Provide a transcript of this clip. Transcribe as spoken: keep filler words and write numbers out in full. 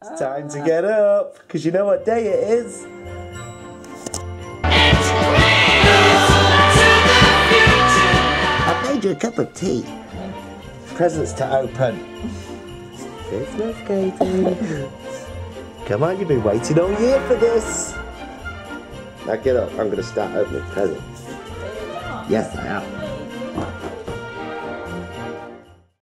It's time to get up, because you know what day it is. I've made you a cup of tea. Presents to open. Good enough, Katie. Come on, you've been waiting all year for this. Now get up, I'm going to start opening presents. Yes, I am.